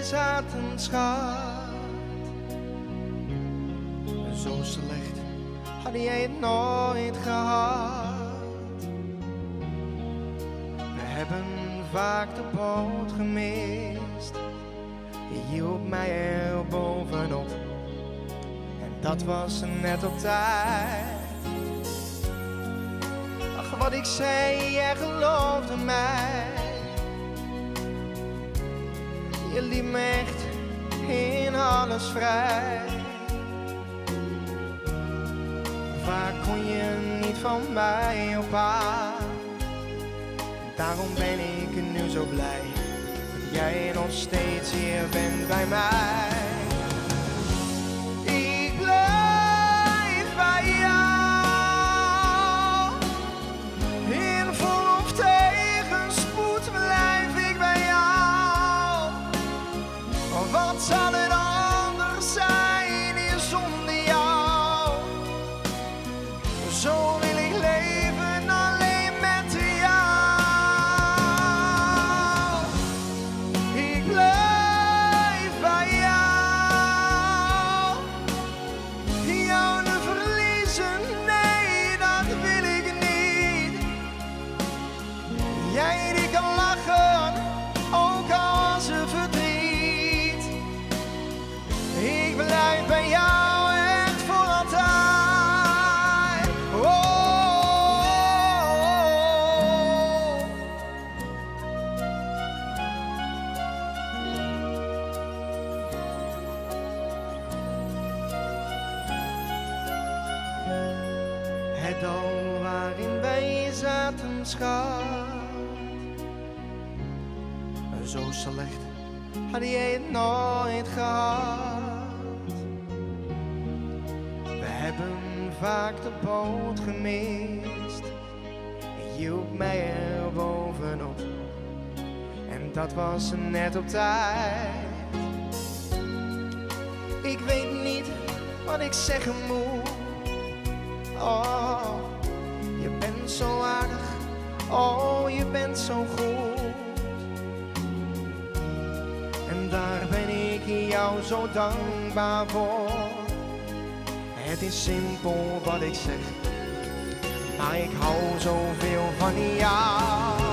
zaten, schat. Zo slecht had jij het nooit gehad. We hebben vaak de boot gemist. Je hielp mij er bovenop. En dat was net op tijd. Ach, wat ik zei, jij geloofde mij. Je liet me echt in alles vrij. Vaak kon je niet van mij op aan. Daarom ben ik nu zo blij dat jij nog steeds hier bent bij mij. Ik blijf bij jou. In vol of tegenspoed blijf ik bij jou. Wat zal het anders zijn hier zonder jou? Zo wil ik leven alleen met jou. Ik blijf bij jou. Jou te verliezen, nee, dat wil ik niet. Jij die kan lachen, ook als er verdriet. Ik blijf bij jou echt voor altijd. Oh, oh, oh. Het dal waarin wij zaten, schat. Zo slecht had jij het nooit gehad. We hebben vaak de boot gemist. Je hielp mij er bovenop. En dat was net op tijd. Ik weet niet wat ik zeggen moet. Oh, je bent zo aardig. Oh, je bent zo goed. En daar ben ik jou zo dankbaar voor. Het is simpel wat ik zeg, maar ik hou zoveel van jou.